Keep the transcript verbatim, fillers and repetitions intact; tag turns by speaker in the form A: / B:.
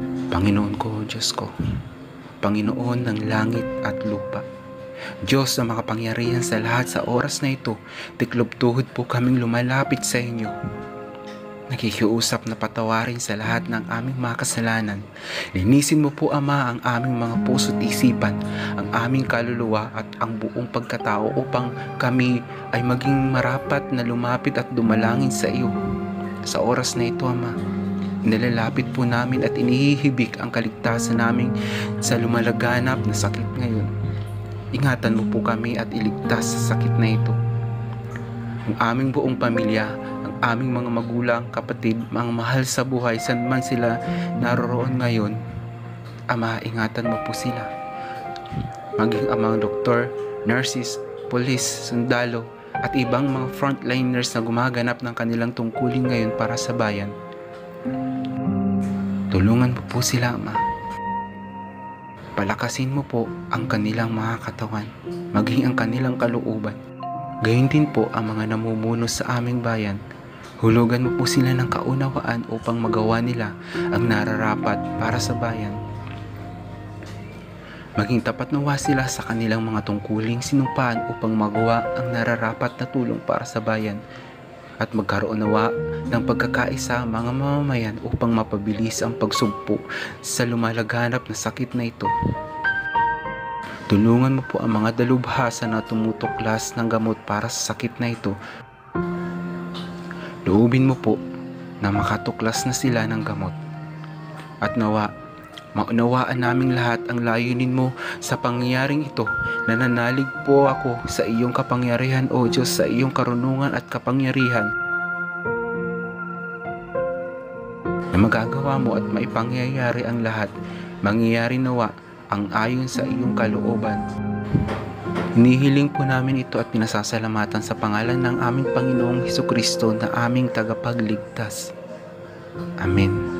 A: Panginoon ko, Diyos ko, Panginoon ng langit at lupa, Diyos na makapangyarihan sa lahat, sa oras na ito, tiklop-tuhod po kaming lumalapit sa inyo. Nakikiusap na patawarin sa lahat ng aming mga kasalanan. Linisin mo po, Ama, ang aming mga puso't isipan, ang aming kaluluwa at ang buong pagkatao upang kami ay maging marapat na lumapit at dumalangin sa iyo. Sa oras na ito, Ama, nilalapit po namin at inihihibik ang kaligtasan namin sa lumalaganap na sakit ngayon. Ingatan mo po kami at iligtas sa sakit na ito. Ang aming buong pamilya, ang aming mga magulang, kapatid, mga mahal sa buhay, saan man sila naroroon ngayon, Ama, ingatan mo po sila. Maging ang mga doktor, nurses, police, sundalo, at ibang mga frontliners na gumaganap ng kanilang tungkulin ngayon para sa bayan. Tulungan mo po sila, Ama. Palakasin mo po ang kanilang mga katawan, maging ang kanilang kalooban. Gayon din po ang mga namumuno sa aming bayan. Hulugan mo po sila ng kaunawaan upang magawa nila ang nararapat para sa bayan. Maging tapat nawa sila sa kanilang mga tungkuling sinumpaan upang magawa ang nararapat na tulong para sa bayan. At magkaroon nawa ng pagkakaisa mga mamamayan upang mapabilis ang pagsugpo sa lumalaganap na sakit na ito. Tulungan mo po ang mga dalubhasa na tumutuklas ng gamot para sa sakit na ito. Loobin mo po na makatuklas na sila ng gamot. At nawa, maunawaan naming lahat ang layunin mo sa pangyayaring ito. Nananalig po ako sa iyong kapangyarihan, O Diyos, sa iyong karunungan at kapangyarihan, na magagawa mo at maipangyayari ang lahat. Mangyayari nawa ang ayon sa iyong kalooban. Hinihiling po namin ito at pinasasalamatan sa pangalan ng aming Panginoong Hesukristo na aming tagapagligtas. Amen.